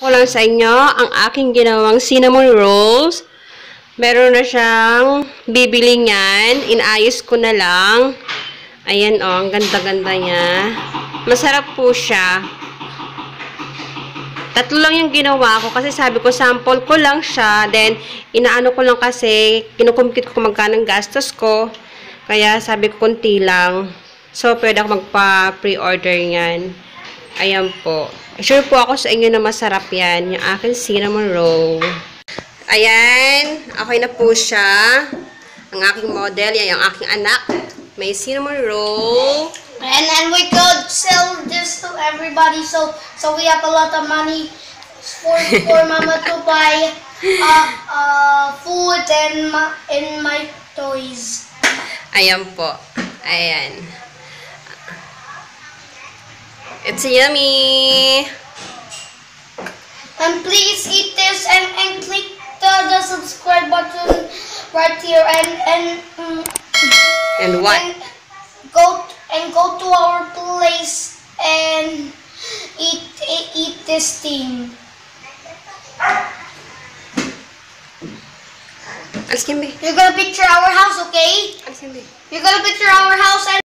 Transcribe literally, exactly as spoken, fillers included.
Ko lang sa inyo ang aking ginawang cinnamon rolls. Meron na siyang bibili niyan. Inayos ko na lang. Ayan o, oh, ang ganda-ganda niya. Masarap po siya. Tatlo lang yung ginawa ko kasi sabi ko sample ko lang siya. Then, inaano ko lang kasi, kinukumpute ko magkano ang gastos ko. Kaya sabi ko kunti lang. So, pwede ako magpa-pre-order niyan. Ayan po. Sure po ako sa inyo na masarap yan. Yung aking cinnamon roll. Ayan. Okay na po siya. Ang aking model. Yan yung aking anak. May cinnamon roll. And then we could sell this to everybody. So so we have a lot of money for, for mama to buy uh, uh, food and my, and my toys. Ayan po. Ayan. It's yummy! And please eat this and, and click the, the subscribe button right here and and um, And what? and go and go to our place and eat eat, eat this thing. Alis Kimby. You're gonna picture our house, okay? Alis Kimby. You're gonna picture our house and